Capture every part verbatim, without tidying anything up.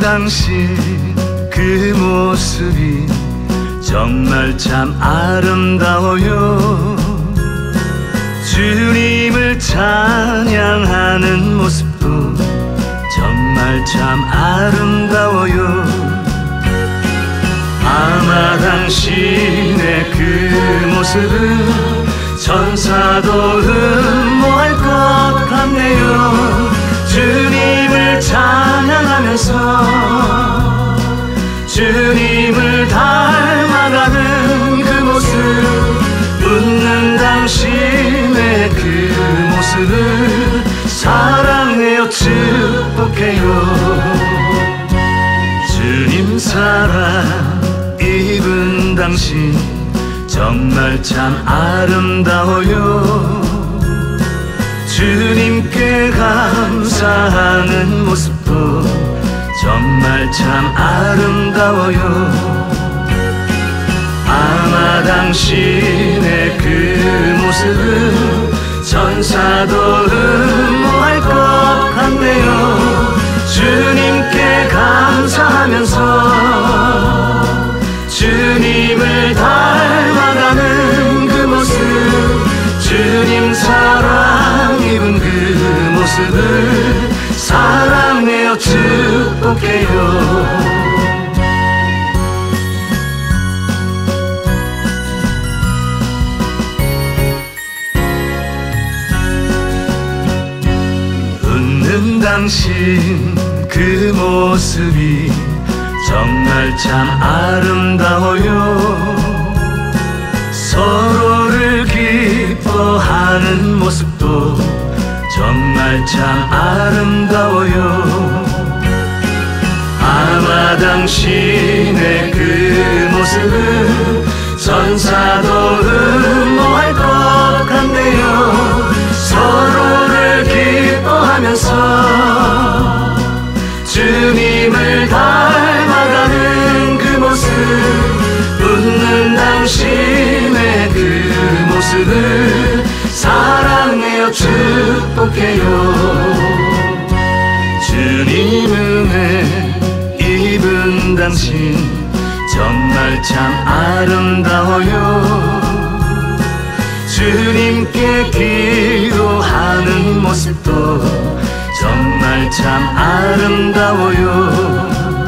당신 그 모습이 정말 참 아름다워요. 주님을 찬양하는 모습도 정말 참 아름다워요. 아마 당신의 그 모습은 천사도 흠모할 것 같네요. 주님을 찬양하면서 주님을 닮아가는 그 모습, 웃는 당신의 그 모습을 사랑해요, 축복해요. 주님 사랑 입은 당신 정말 참 아름다워요. 주님께 감사하는 모습도 정말 참 아름다워요. 아마 당신의 그 모습은 천사도 흠모할 것 같네요. 주님께 감사하면서 주님을 닮아가는 그 모습, 주님 사랑 입은 그 모습을 사랑해요, 축복해요. 웃는 당신 그 모습이 정말 참 아름다워요. 서로를 기뻐하는 모습도 정말 참 아름다워요. 아마 당신의 그 모습은 천사도 흠모할 것 같네요. 서로를 기뻐하면서 주님을 닮아가는 그 모습, 웃는 당신의 그 모습을 사랑해요, 축복해요. 주님 은혜 입은 당신 정말 참 아름다워요. 주님께 기도하는 모습도 정말 참 아름다워요.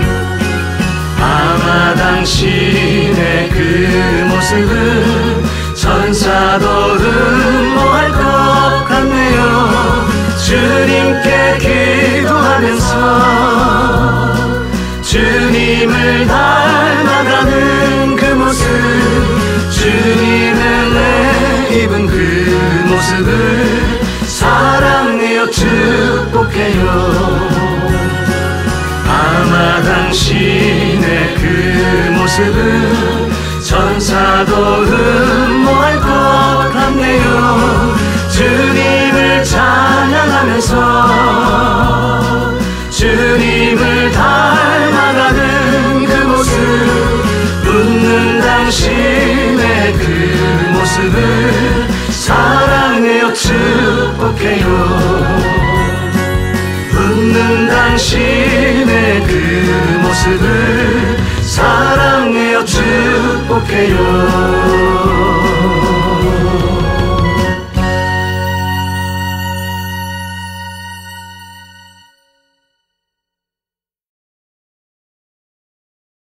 아마 당신의 그 모습은 천사도 흠모할 것 같네요. 주님께 기도하면서 주님을 닮아가는 그 모습, 주님의 입은 그 모습을 사랑해요, 축복해요. 아마 당신의 그 모습은 천사도 흠모할 것 같네요. 주님을 찬양하면서 주님을 닮아가는 그 모습, 웃는 당신의 그 모습을 사랑해요, 축복해요. 웃는 당신의 그 모습을 사랑해요, 축복해요.